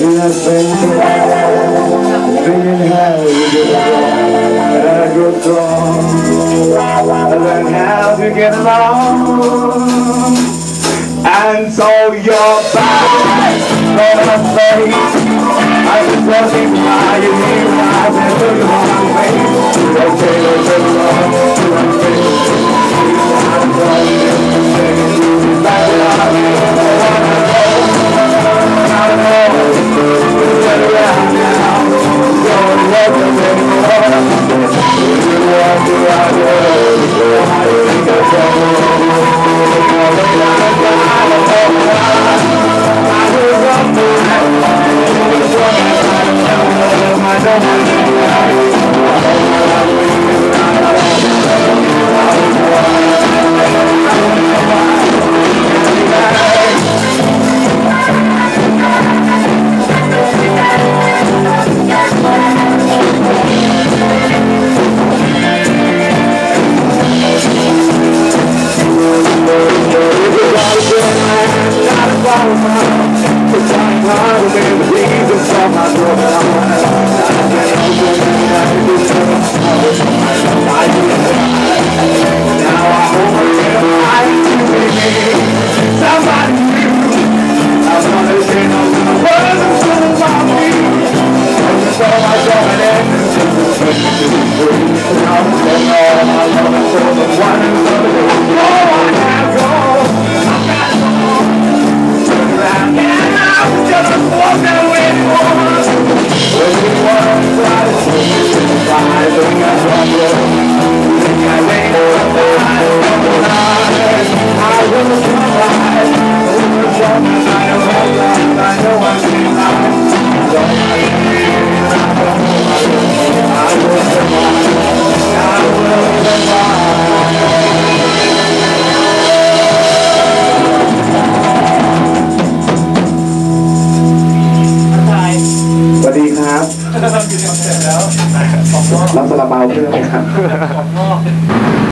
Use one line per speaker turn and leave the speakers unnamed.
being held at a good cause. I learned how to get along, and so you're back on my face. I was walking by you, I said, look at my face. You're tailored to love, you're tailored I'm going to back it up. I know, get around now. Don't let them anymore. You walk around the world, I think I'm wrong.รับซาลาเปาเพื่อนไหมครับ